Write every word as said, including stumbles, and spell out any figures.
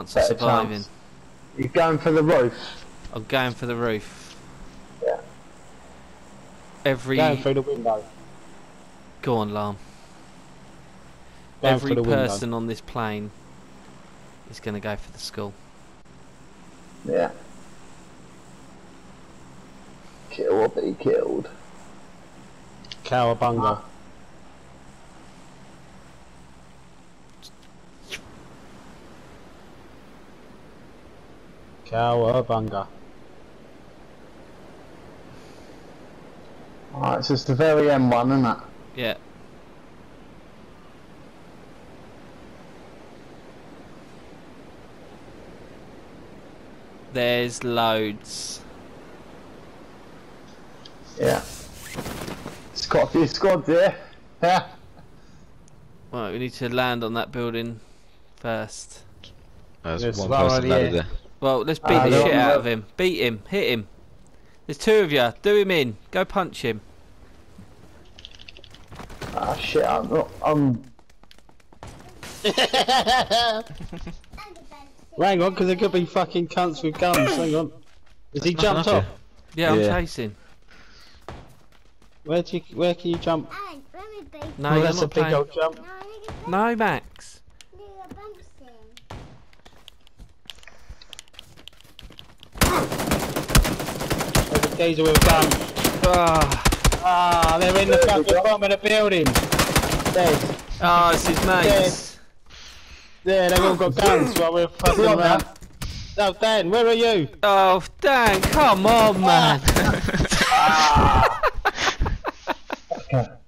chance of surviving. Chance. You're going for the roof. I'm going for the roof. Yeah. Every Going through the window. Go on, Lam. Going Every for the person window. on this plane is going to go for the skull. Yeah. Kill or be killed. Cowabunga. Cowabunga. Alright, so it's the very end one, isn't it? Yeah. There's loads. Yeah. It's got a few squads here. Yeah. Right, we need to land on that building first. There's There's one one person already landed here. there. Well, let's beat Ah, the no, shit out no. of him. Beat him. Hit him. There's two of you. Do him in. Go punch him. Ah shit, I'm not, I'm... Hang on, because there could be fucking cunts with guns. Hang on. Has he jumped off? Yeah, I'm Yeah. chasing. Where do you, where can you jump? No, Oh, you're that's a not big playing. old jump. No, Max. There's a geezer with a gun. Ah, Ah, they're in the fucking bottom of the building. Dead. oh, it's his mates. Yeah, they've all got guns while we're fucking on, around. No, Dan, where are you? Oh, Dan, come on, man. Okay.